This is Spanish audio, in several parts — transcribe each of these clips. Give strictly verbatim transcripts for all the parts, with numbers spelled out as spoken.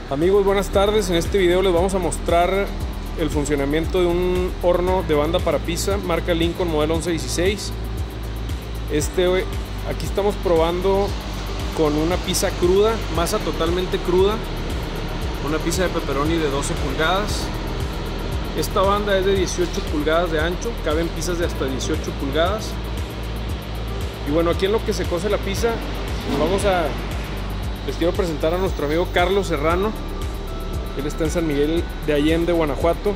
Amigos, buenas tardes. En este video les vamos a mostrar el funcionamiento de un horno de banda para pizza marca Lincoln modelo once dieciséis. Este, aquí estamos probando con una pizza cruda, masa totalmente cruda, una pizza de pepperoni de doce pulgadas. Esta banda es de dieciocho pulgadas de ancho, caben pizzas de hasta dieciocho pulgadas. Y bueno, aquí en lo que se cose la pizza, vamos a les quiero presentar a nuestro amigo Carlos Serrano. Él está en San Miguel de Allende, Guanajuato,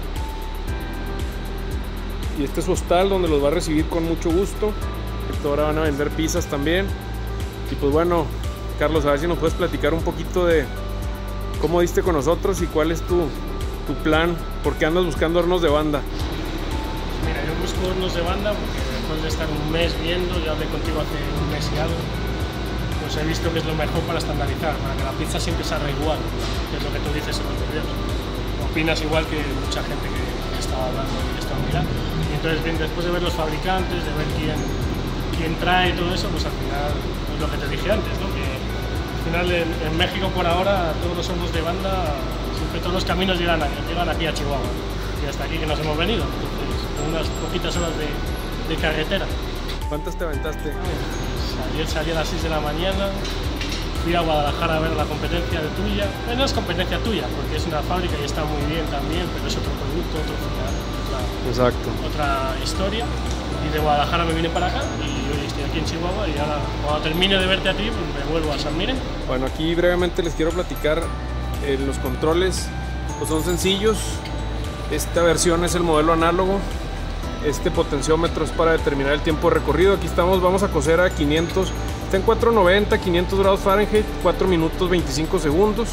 y este es su hostal donde los va a recibir con mucho gusto. Ahora van a vender pizzas también. Y pues bueno, Carlos, a ver si nos puedes platicar un poquito de cómo diste con nosotros y cuál es tu, tu plan, por qué andas buscando hornos de banda. Mira, yo busco hornos de banda porque después de estar un mes viendo, ya hablé contigo hace un mes y algo, pues he visto que es lo mejor para estandarizar, para que la pizza siempre salga igual, que es lo que tú dices en los videos. Opinas igual que mucha gente que, que estaba hablando y que estaba mirando. Y entonces, bien, después de ver los fabricantes, de ver quién, quién trae y todo eso, pues al final es lo que te dije antes, ¿no? Que al final en, en México por ahora todos los hornos de banda, siempre todos los caminos llegan, a, llegan aquí a Chihuahua, y hasta aquí que nos hemos venido, entonces con unas poquitas horas de, de carretera. ¿Cuántas te aventaste? Ayer salí a las seis de la mañana, fui a Guadalajara a ver la competencia de tuya. Bueno, no es competencia tuya, porque es una fábrica y está muy bien también, pero es otro producto, otro final, otra, Exacto. otra historia. Y de Guadalajara me vine para acá y hoy estoy aquí en Chihuahua y ahora cuando termine de verte a ti, pues me vuelvo a San Miguel. Bueno, aquí brevemente les quiero platicar. Eh, los controles pues son sencillos. Esta versión es el modelo análogo. Este potenciómetro es para determinar el tiempo de recorrido. Aquí estamos, vamos a cocer a quinientos, está en cuatrocientos noventa, quinientos grados Fahrenheit, cuatro minutos veinticinco segundos.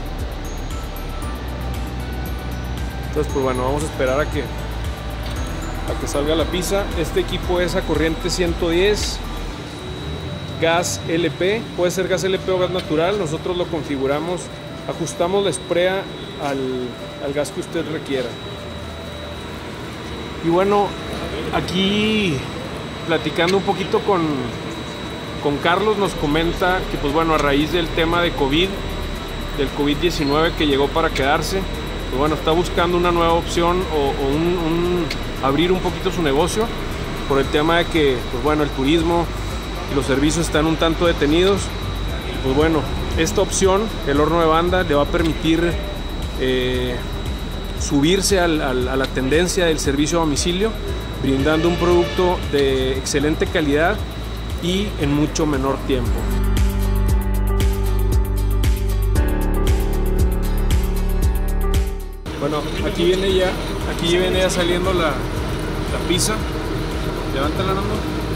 Entonces pues bueno, vamos a esperar a que a que salga la pizza. Este equipo es a corriente ciento diez, gas L P, puede ser gas L P o gas natural. Nosotros lo configuramos, ajustamos la esprea al, al gas que usted requiera. Y bueno, aquí platicando un poquito con, con Carlos, nos comenta que pues bueno, a raíz del tema de COVID, del COVID diecinueve que llegó para quedarse, pues bueno, está buscando una nueva opción o, o un, un, abrir un poquito su negocio por el tema de que pues bueno, el turismo y los servicios están un tanto detenidos. Pues bueno, esta opción, el horno de banda, le va a permitir eh, subirse al, al, a la tendencia del servicio a domicilio, brindando un producto de excelente calidad y en mucho menor tiempo. Bueno, aquí viene ya, aquí viene ya saliendo la, la pizza. Levántala, Nando.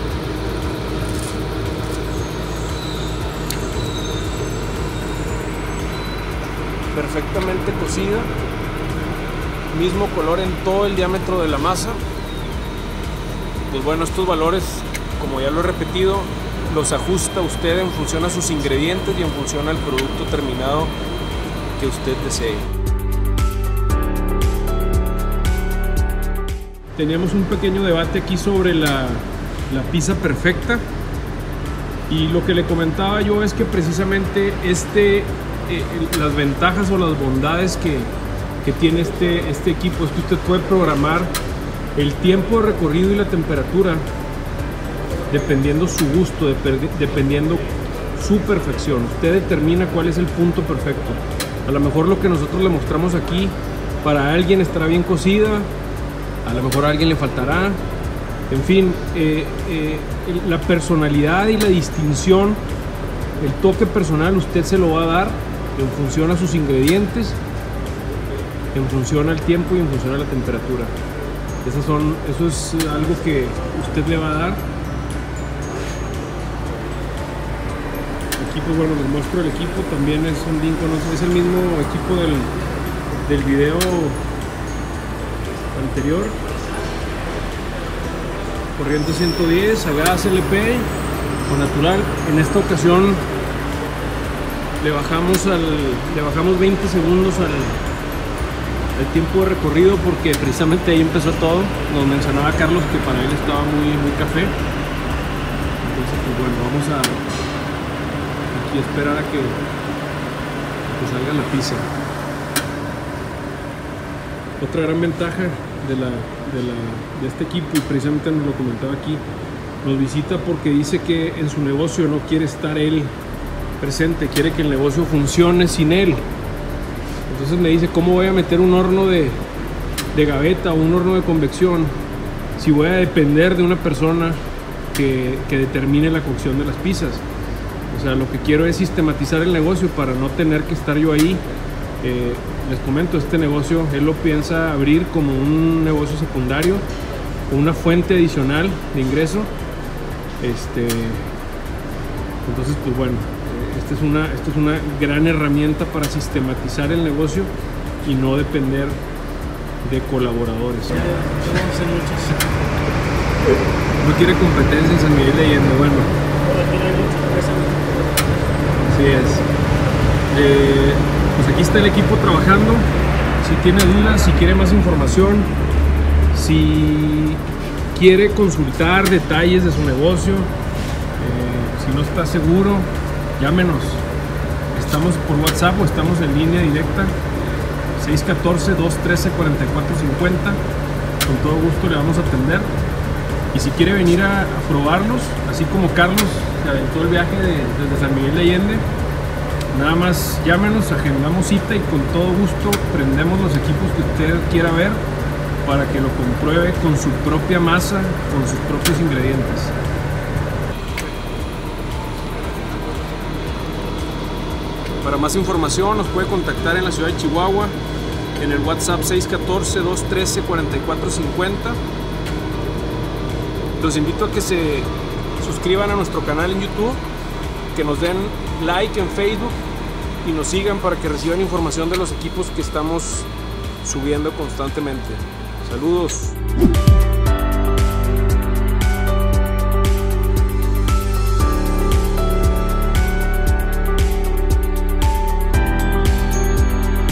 Perfectamente cocida. Mismo color en todo el diámetro de la masa. Pues bueno, estos valores, como ya lo he repetido, los ajusta usted en función a sus ingredientes y en función al producto terminado que usted desee. Teníamos un pequeño debate aquí sobre la, la pizza perfecta, y lo que le comentaba yo es que precisamente este, eh, las ventajas o las bondades que que tiene este, este equipo es que usted puede programar el tiempo de recorrido y la temperatura dependiendo su gusto, dependiendo su perfección. Usted determina cuál es el punto perfecto. A lo mejor lo que nosotros le mostramos aquí para alguien estará bien cocida, a lo mejor a alguien le faltará. En fin, eh, eh, la personalidad y la distinción, el toque personal usted se lo va a dar en función a sus ingredientes, en función al tiempo y en función a la temperatura. Esas son, eso es algo que usted le va a dar. Aquí pues bueno, les muestro el equipo, también es un Lincoln, es el mismo equipo del, del video anterior. Corriente ciento diez, a gas L P o natural. En esta ocasión le bajamos, al, le bajamos veinte segundos al el tiempo de recorrido, porque precisamente ahí empezó todo. Nos mencionaba Carlos que para él estaba muy, muy café. Entonces pues bueno, vamos a aquí esperar a que, a que salga la pizza. otra gran ventaja de, la, de, la, de este equipo, y precisamente nos lo comentaba aquí, nos visita porque dice que en su negocio no quiere estar él presente, quiere que el negocio funcione sin él. Entonces me dice, ¿cómo voy a meter un horno de, de gaveta o un horno de convección si voy a depender de una persona que, que determine la cocción de las pizzas? O sea, lo que quiero es sistematizar el negocio para no tener que estar yo ahí. Eh, les comento, este negocio él lo piensa abrir como un negocio secundario, una fuente adicional de ingreso. Este, entonces, pues bueno, esta es, una, esta es una gran herramienta para sistematizar el negocio y no depender de colaboradores. No quiere competencia en San Miguel de Allende, bueno. Así es. Eh, pues aquí está el equipo trabajando. Si tiene dudas, si quiere más información, si quiere consultar detalles de su negocio, eh, si no está seguro, llámenos. Estamos por WhatsApp o estamos en línea directa, seis uno cuatro, dos uno tres, cuatro cuatro cinco cero. Con todo gusto le vamos a atender. Y si quiere venir a, a probarnos, así como Carlos se aventó el viaje de, desde San Miguel de Allende, nada más llámenos, agendamos cita y con todo gusto prendemos los equipos que usted quiera ver para que lo compruebe con su propia masa, con sus propios ingredientes. Para más información nos puede contactar en la ciudad de Chihuahua en el WhatsApp seis uno cuatro, dos uno tres, cuatro cuatro cinco cero. Los invito a que se suscriban a nuestro canal en YouTube, que nos den like en Facebook y nos sigan para que reciban información de los equipos que estamos subiendo constantemente. Saludos.